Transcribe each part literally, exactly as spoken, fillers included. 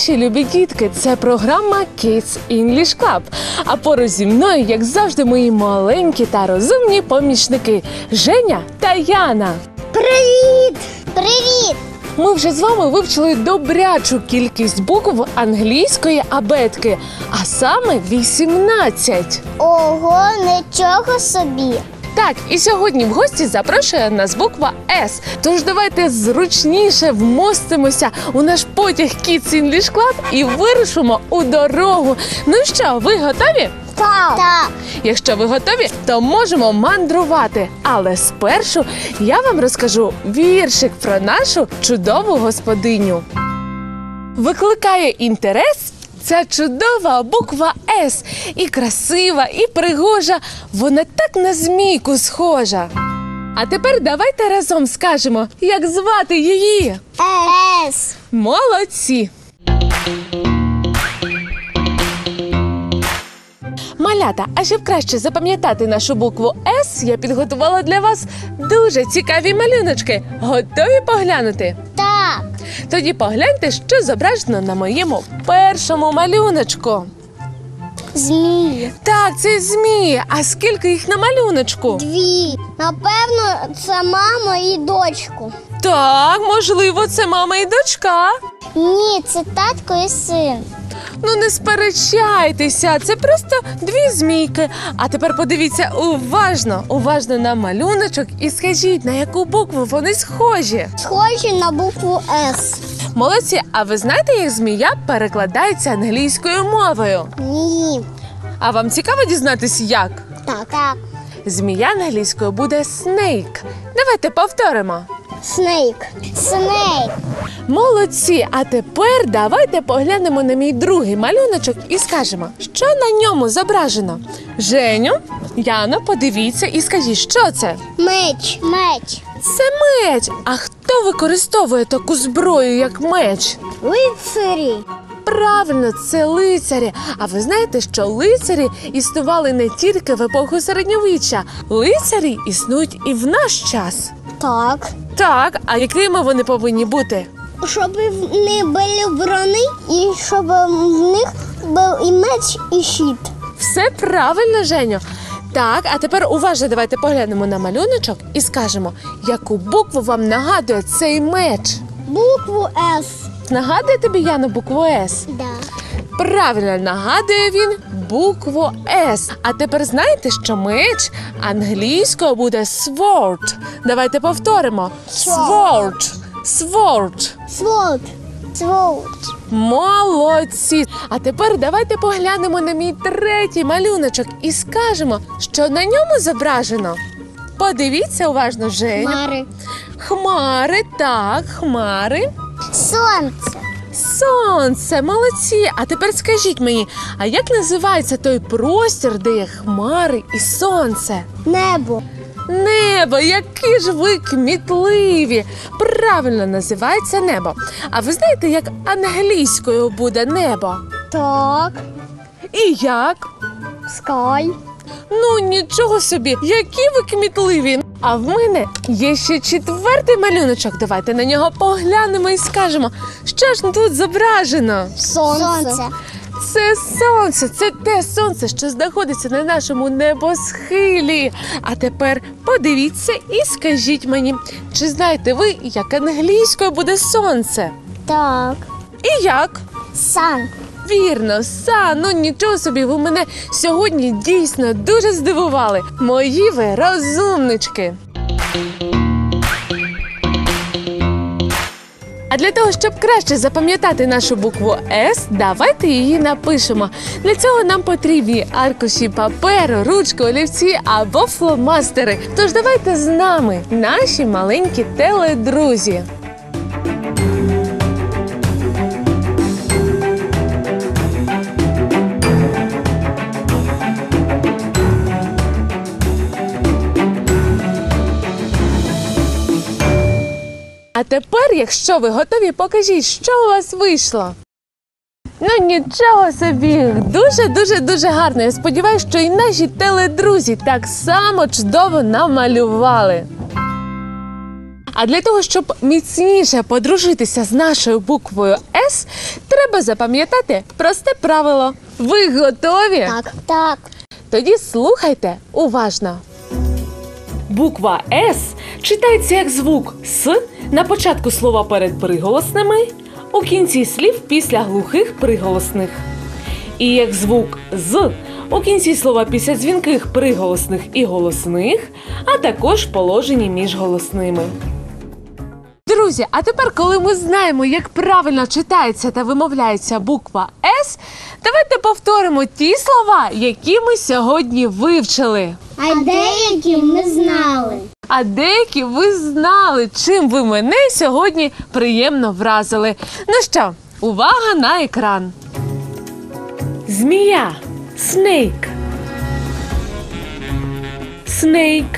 наші любі дітки! Це програма Kids English Club. А поруч зі мною, як завжди, мої маленькі та розумні помічники Женя та Яна. Привіт! Привіт! Ми вже з вами вивчили добрячу кількість букв англійської абетки, а саме вісімнадцять. Ого, нічого собі! Так, і сьогодні в гості запрошує нас буква С. Тож давайте зручніше вмостимося у наш потяг Kids English Club і вирушимо у дорогу. Ну що, ви готові? Так. Так. Якщо ви готові, то можемо мандрувати. Але спершу я вам розкажу віршик про нашу чудову господиню. Викликає інтерес ця чудова буква С. І красива, і пригожа. Вона так на змійку схожа. А тепер давайте разом скажемо, як звати її. С. Молодці! Малята, а щоб краще запам'ятати нашу букву С, я підготувала для вас дуже цікаві малюночки. Готові поглянути? Так. Тоді погляньте, що зображено на моєму першому малюночку. Змії. Так, це змії. А скільки їх на малюночку? Дві. Напевно, це мама і дочку. Так, можливо, це мама і дочка. Ні, це татко і син. Ну не сперечайтеся, це просто дві змійки. А тепер подивіться уважно, уважно на малюночок і скажіть, на яку букву вони схожі. Схожі на букву С. Молодці, а ви знаєте, як змія перекладається англійською мовою? Ні. А вам цікаво дізнатися, як? Так. Так. Змія англійською буде snake. Давайте повторимо. Снейк. Снейк. Молодці, а тепер давайте поглянемо на мій другий малюночок і скажемо, що на ньому зображено. Женю, Яно, подивіться і скажіть, що це? Меч. Меч. Це меч. А хто використовує таку зброю, як меч? Лицарі. Правильно, це лицарі. А ви знаєте, що лицарі існували не тільки в епоху середньовіччя. Лицарі існують і в наш час. Так. Так, а якими вони повинні бути? Щоб в них були брони і щоб в них був і меч, і щит. Все правильно, Женю. Так, а тепер уважно давайте поглянемо на малюночок і скажемо, яку букву вам нагадує цей меч. Букву С. Нагадує тобі, Яна, букву С? Да. Правильно, нагадує він букву С. А тепер знаєте, що меч англійською буде sword. Давайте повторимо. Sword. Sword. Сволт. Сволт. Молодці! А тепер давайте поглянемо на мій третій малюночок і скажемо, що на ньому зображено. Подивіться уважно, Женю. Хмари. Хмари, так, хмари. Сонце. Сонце, молодці! А тепер скажіть мені, а як називається той простір, де є хмари і сонце? Небо. Небо, які ж ви кмітливі! Правильно називається небо. А ви знаєте, як англійською буде небо? Так. І як? Скай. Ну, нічого собі, які ви кмітливі! А в мене є ще четвертий малюночок. Давайте на нього поглянемо і скажемо, що ж тут зображено? Сонце. Це сонце, це те сонце, що знаходиться на нашому небосхилі. А тепер подивіться і скажіть мені, чи знаєте ви, як англійською буде сонце? Так. І як? Сан. Вірно, са, ну нічого собі, ви мене сьогодні дійсно дуже здивували. Мої ви розумнички. А для того, щоб краще запам'ятати нашу букву С, давайте її напишемо. Для цього нам потрібні аркуші паперу, ручки, олівці або фломастери. Тож давайте з нами, наші маленькі теледрузі. А тепер, якщо ви готові, покажіть, що у вас вийшло. Ну нічого собі, дуже-дуже-дуже гарно. Я сподіваюся, що і наші теледрузі так само чудово намалювали. А для того, щоб міцніше подружитися з нашою буквою С, треба запам'ятати просте правило. Ви готові? Так. Так. Тоді слухайте уважно. Буква С читається як звук С на початку слова перед приголосними, у кінці слів після глухих приголосних. І як звук З у кінці слова після дзвінких приголосних і голосних, а також положені між голосними. Друзі, а тепер, коли ми знаємо, як правильно читається та вимовляється буква С, давайте повторимо ті слова, які ми сьогодні вивчили. А деякі ми знали. А деякі ви знали, чим ви мене сьогодні приємно вразили. Ну що, увага на екран. Змія. Snake. Snake.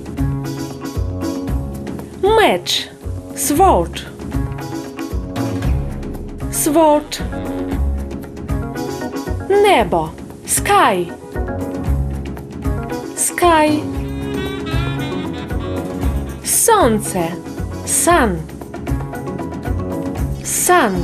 Меч. Sword. Sword. Небо. Sky. Sky. Сонце. Sun. Sun.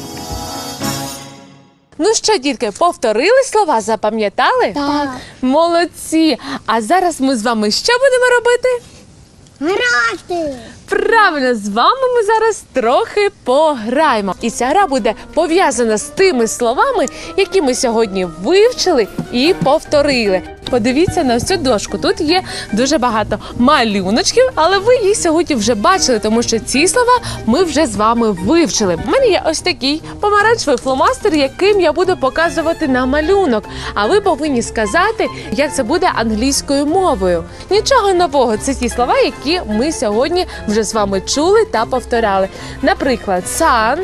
Ну що, дітки, повторили слова, запам'ятали? Так. Молодці! А зараз ми з вами що будемо робити? Грати. Правильно, з вами ми зараз трохи пограємо. І ця гра буде пов'язана з тими словами, які ми сьогодні вивчили і повторили. Подивіться на цю дошку. Тут є дуже багато малюночків, але ви їх сьогодні вже бачили, тому що ці слова ми вже з вами вивчили. У мене є ось такий помаранчевий фломастер, яким я буду показувати на малюнок. А ви повинні сказати, як це буде англійською мовою. Нічого нового, це ті слова, які ми сьогодні вже з вами чули та повторяли. Наприклад, sun,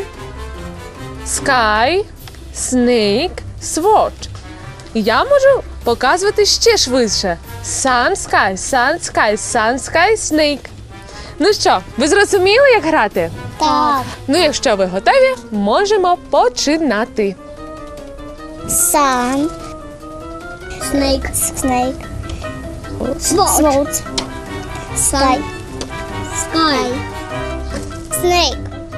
sky, snake, sword. Я можу показувати ще швидше. Sun, sky, sun, sky, sun, sky, snake. Ну що, ви зрозуміли, як грати? Так. Ну, якщо ви готові, можемо починати. Sun. Snake. Snake. Sword. Sky. Sky. Snake.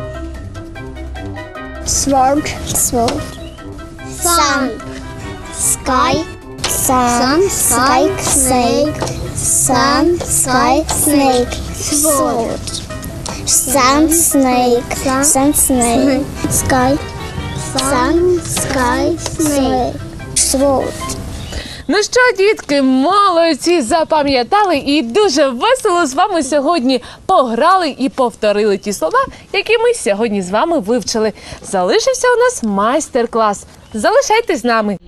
Sword. Sword. Sun. Sky. Sun. Sky. Snake. Sun. Sky. Snake. Sword. Sun. Snake. Sun. Snake. Sky. Sun. Sky. Snake. Sword. Ну що, дітки, молодці, запам'ятали і дуже весело з вами сьогодні пограли і повторили ті слова, які ми сьогодні з вами вивчили. Залишився у нас майстер-клас. Залишайтесь з нами.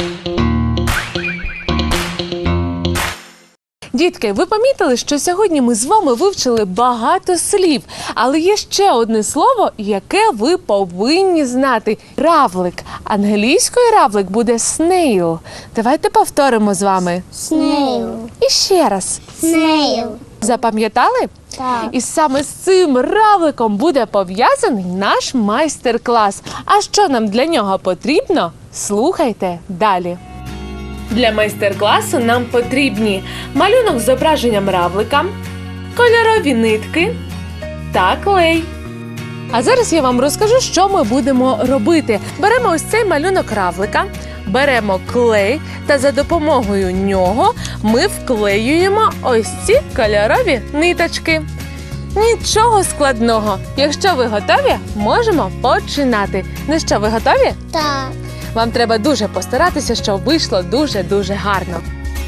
Дітки, ви помітили, що сьогодні ми з вами вивчили багато слів, але є ще одне слово, яке ви повинні знати. Равлик. Англійською равлик буде snail. Давайте повторимо з вами. Snail. І ще раз. Snail. Запам'ятали? Так. І саме з цим равликом буде пов'язаний наш майстер-клас. А що нам для нього потрібно? Слухайте далі. Для майстер-класу нам потрібні малюнок з зображенням равлика, кольорові нитки та клей. А зараз я вам розкажу, що ми будемо робити. Беремо ось цей малюнок равлика, беремо клей та за допомогою нього ми вклеюємо ось ці кольорові ниточки. Нічого складного. Якщо ви готові, можемо починати. Ну що, ви готові? Так. Вам треба дуже постаратися, щоб вийшло дуже-дуже гарно.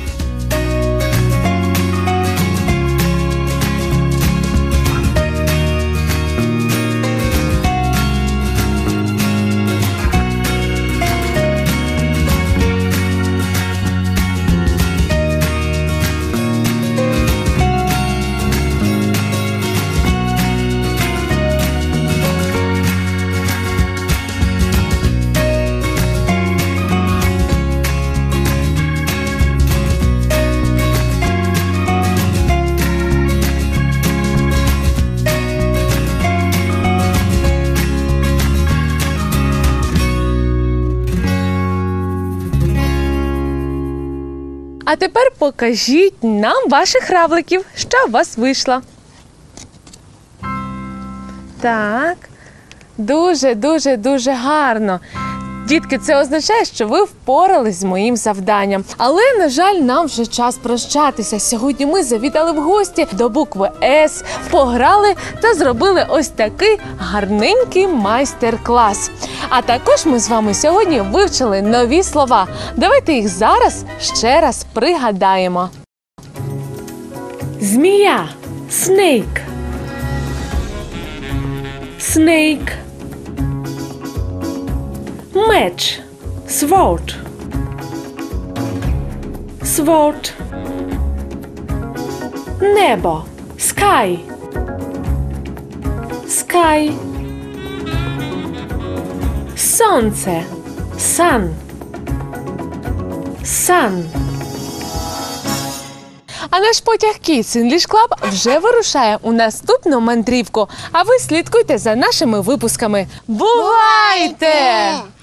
А тепер покажіть нам ваших равликів, що у вас вийшло. Так. Дуже, дуже, дуже гарно. Дітки, це означає, що ви впорались з моїм завданням. Але, на жаль, нам вже час прощатися. Сьогодні ми завітали в гості до букви С, пограли та зробили ось такий гарненький майстер-клас. А також ми з вами сьогодні вивчили нові слова. Давайте їх зараз ще раз пригадаємо. Змія – snake. Snake. Меч – sword. Sword. Небо – sky. Sky. Сонце – sun. Sun. А наш потяг Kids English Club вже вирушає у наступну мандрівку. А ви слідкуйте за нашими випусками. Бувайте!